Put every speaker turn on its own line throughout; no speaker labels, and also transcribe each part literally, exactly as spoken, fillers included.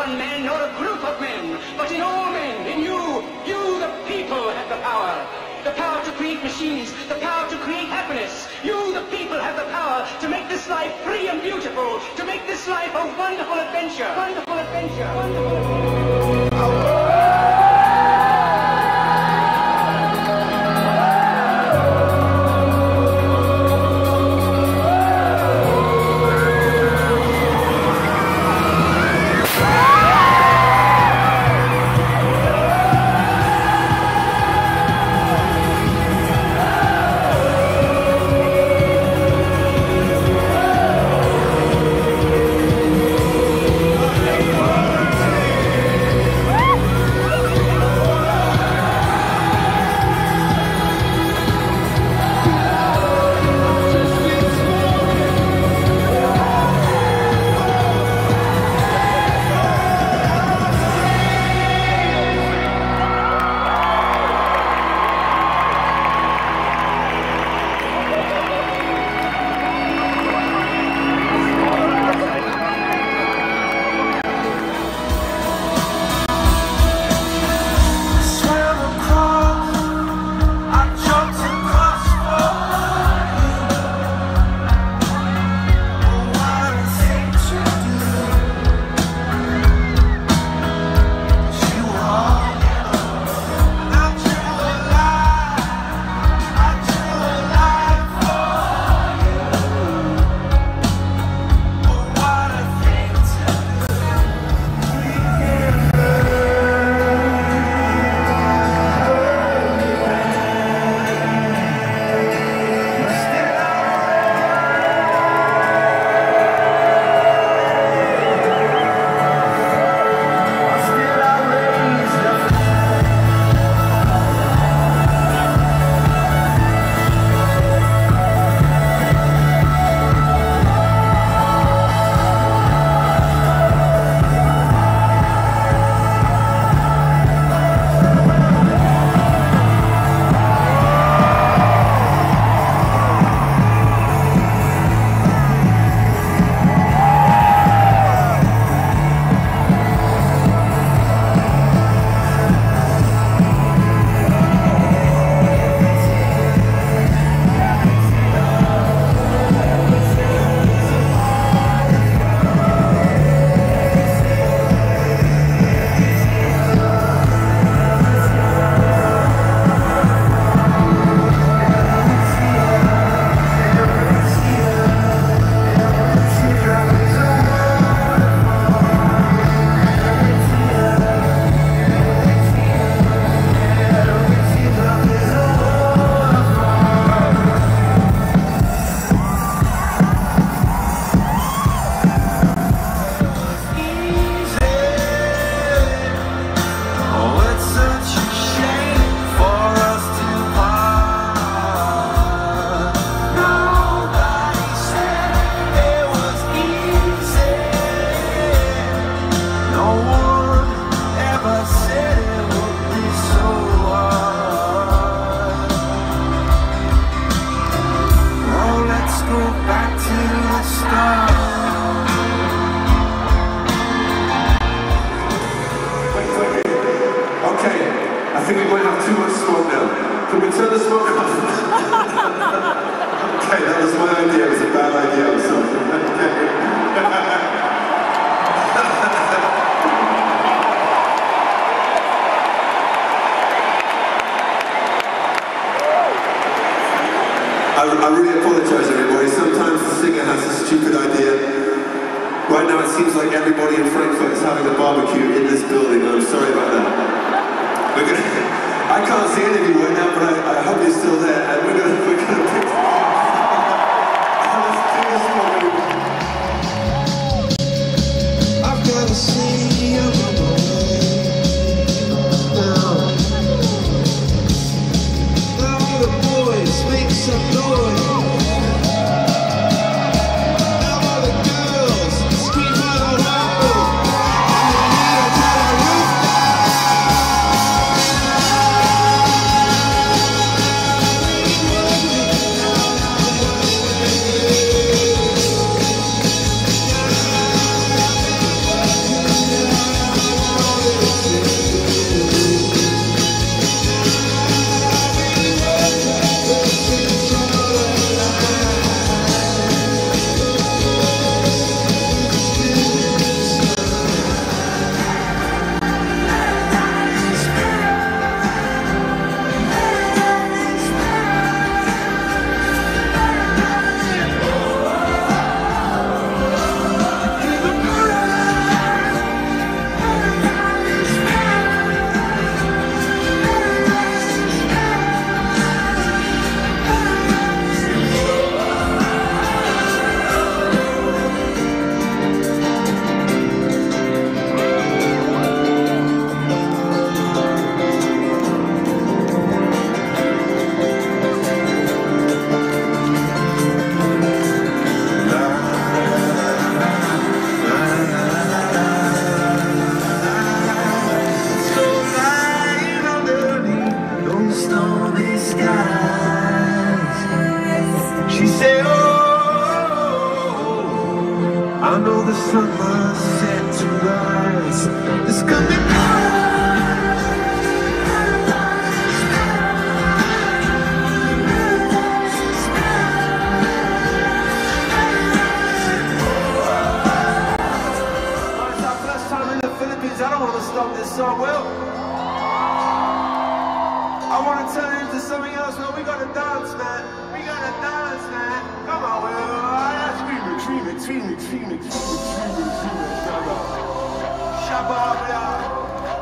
one man nor a group of men, but in all men, in you, you the people have the power. The power to create machines, the power to create happiness. You, the people, have the power to make this life free and beautiful, to make this life a wonderful adventure. Wonderful adventure. Wonderful adventure.
I think we might have too much smoke now. Can we turn the smoke off? Okay, that was my idea. It was a bad idea. I'm sorry. I, I really apologise, everybody. Sometimes the singer has a stupid idea. Right now it seems like everybody in Frankfurt is having a barbecue in this building. I'm sorry about that. We're gonna, I can't see any of you right now, but I, I hope you're still there. And we're gonna, we're gonna pick. Let's do this one, everybody. I've gotta see you now. Now all the boys make some noise. want to stop this song, Will. I want to turn it into something else, Will. We gotta dance, man. We gotta dance, man. Come on, Will. Remix, remix, remix, remix, remix, remix, remix. Shabba, yeah.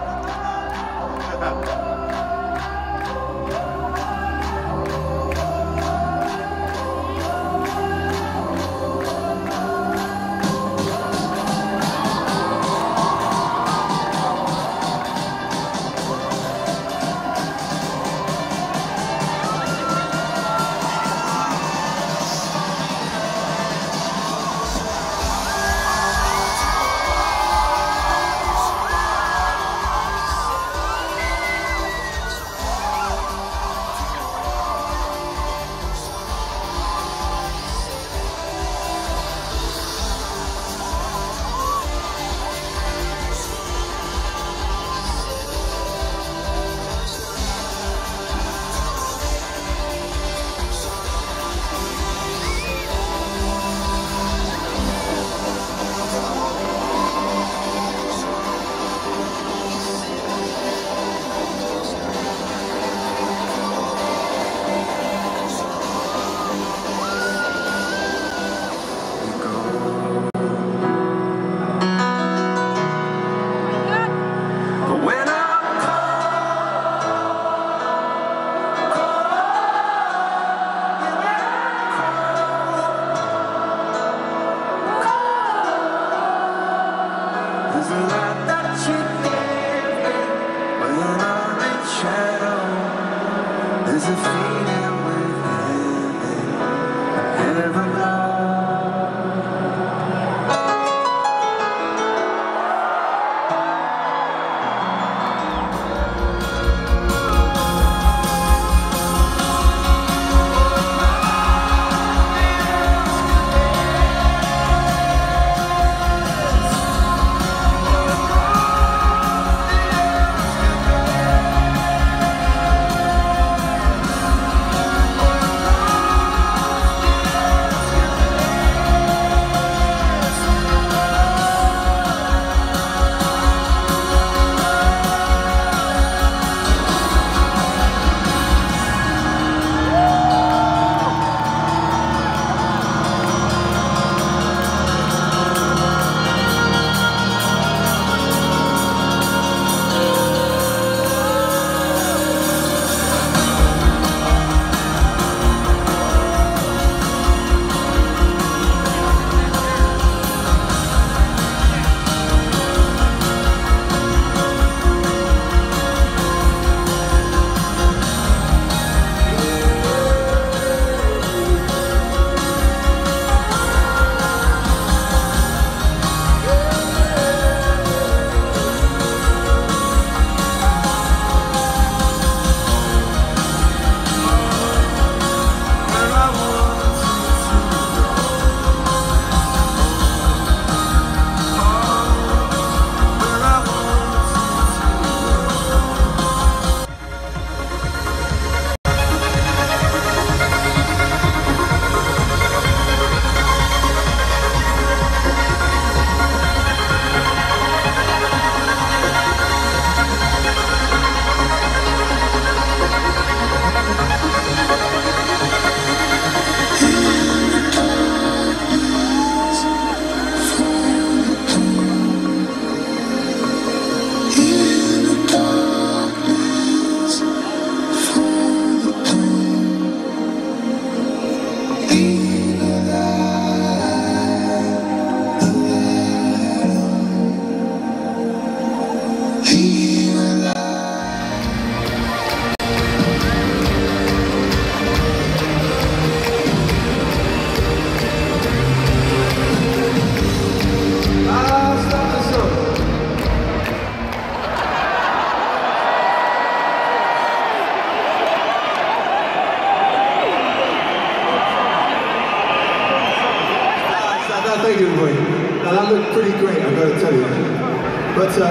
Thank you, everybody. Now that looked pretty great, I've got to tell you. But, uh,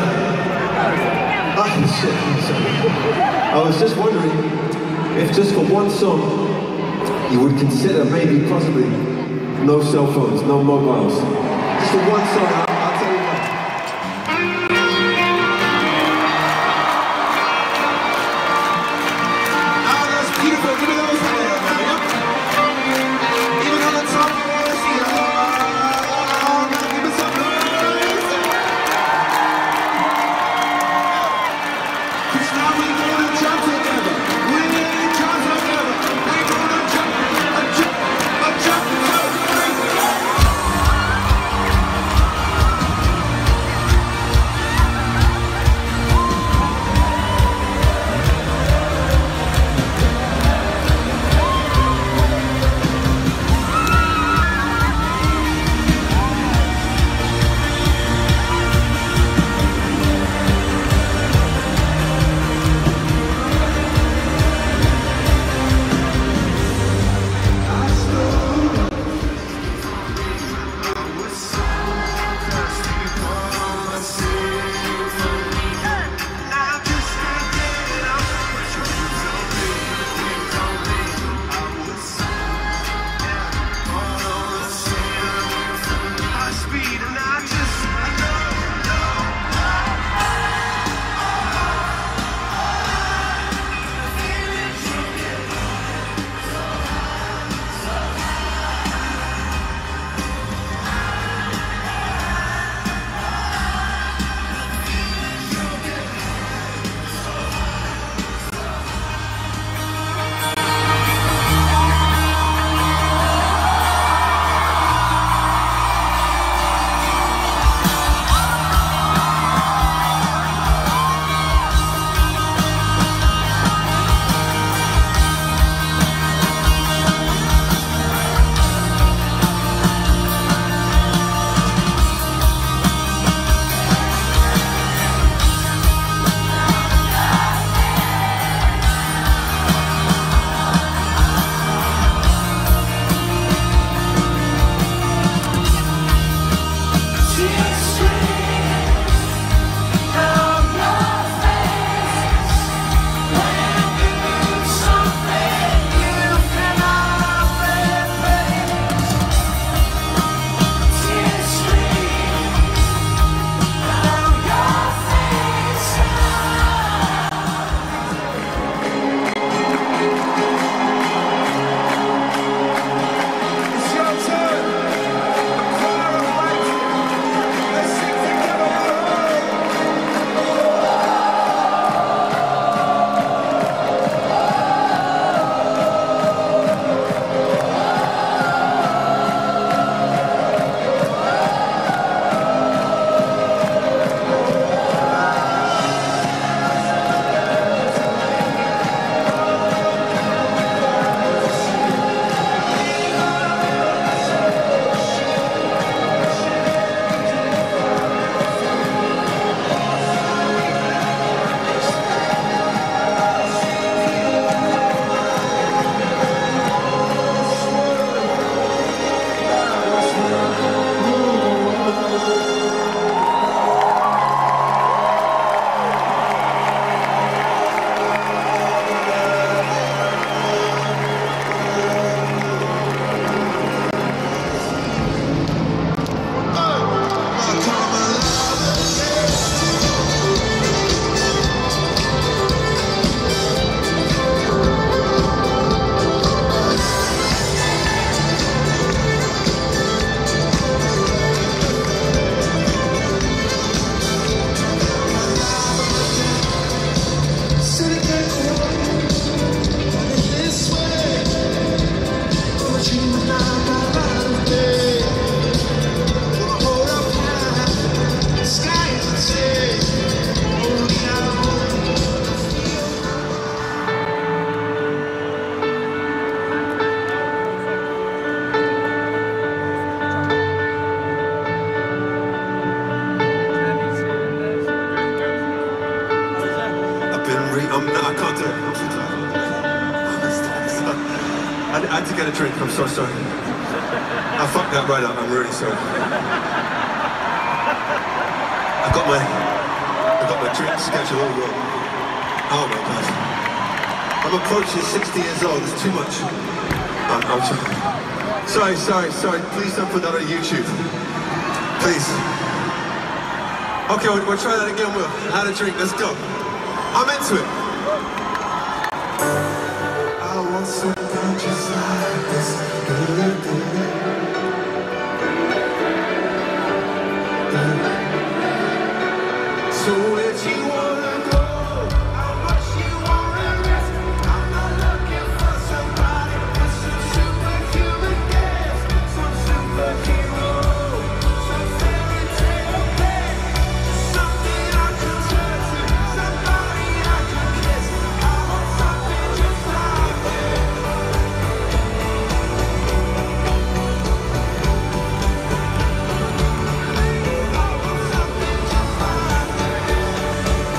oh, shit, sorry. I was just wondering if just for one song, you would consider maybe possibly no cell phones, no mobiles. Just for one song, I'll, I'll tell you what.
I'm, no, I can't do it. I'm too tired. I, I had to get a drink. I'm so sorry. I fucked that right up. I'm really sorry. I got my, I got my drink schedule all wrong. Oh my God. I'm approaching sixty years old. It's too much. I'm, I'm sorry. Sorry, sorry, sorry. Please don't put that on YouTube. Please. Okay, we'll, we'll try that again. We'll have a drink. Let's go. I'm into it. I want something just like this. So where do you wanna go? How much you wanna risk? I'm not looking for somebody with some superhuman gifts, some superhero, some fairy tale thing, something I can turn to, somebody I can kiss. I want something just like this. I want something just like this.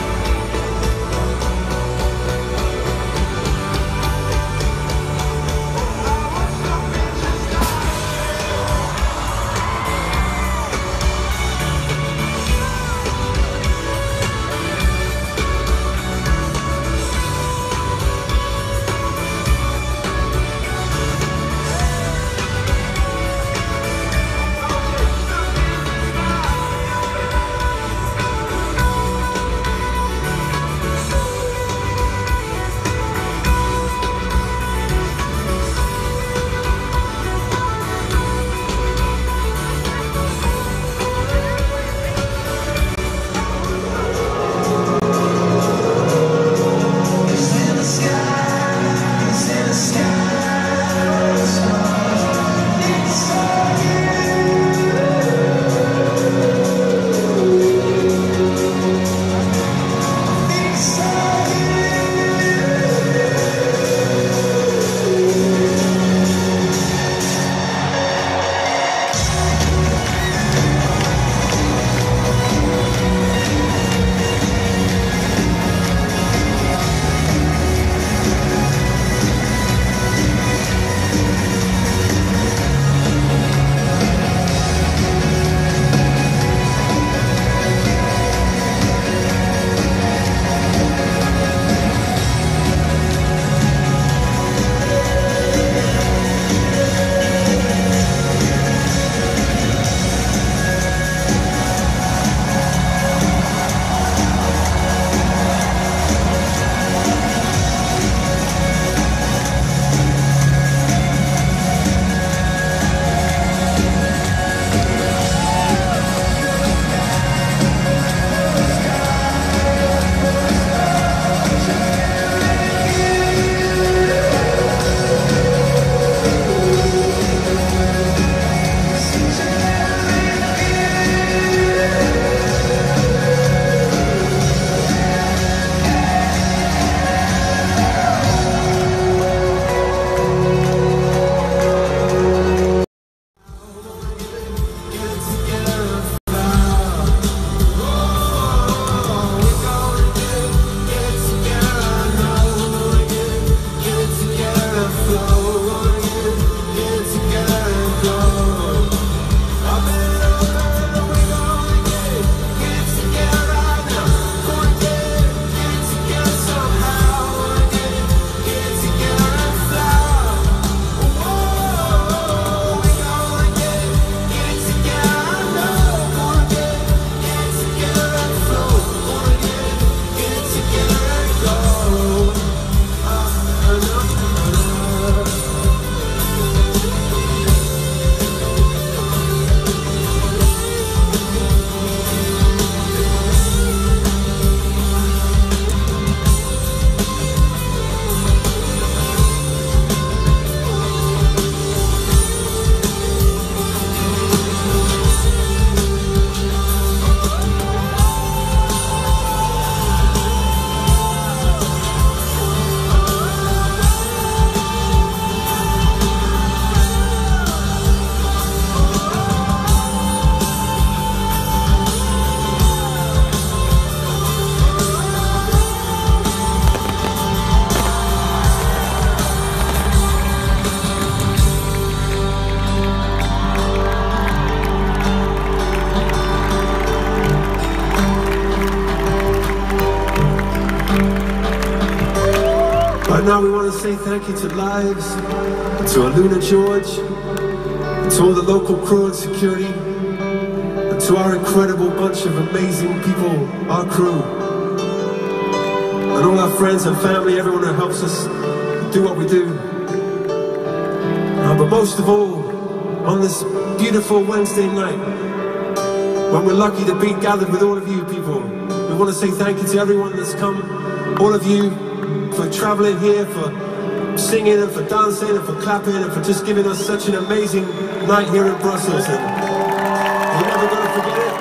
now we want to say thank you to Lives, and to Aluna George, and to all the local crew and security, and to our incredible bunch of amazing people, our crew, and all our friends and family, everyone who helps us do what we do. Uh, but most of all, on this beautiful Wednesday night, when we're lucky to be gathered with all of you people, we want to say thank you to everyone that's come, all of you, for traveling here, for singing and for dancing and for clapping and for just giving us such an amazing night here in Brussels. And we're never going to forget it.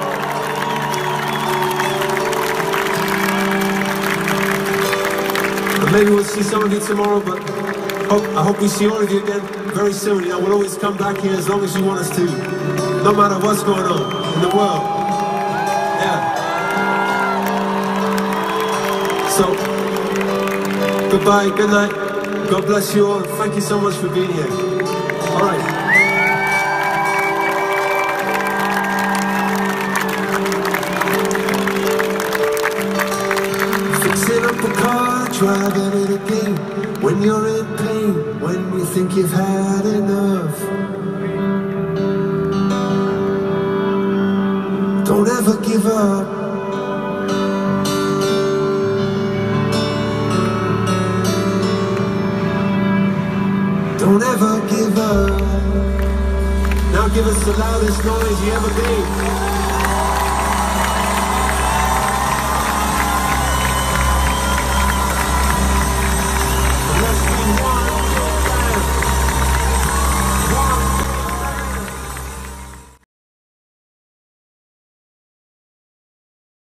And maybe we'll see some of you tomorrow, but hope, I hope we see all of you again very soon. You know, we'll always come back here as long as you want us to, no matter what's going on in the world. Yeah. So, goodbye, good night, God bless you all, thank you so much for being here. All right. Fixing up a car, driving it again, when you're in pain, when you think you've had enough. Don't ever give up. Don't ever give up. Now give us the loudest noise you ever made.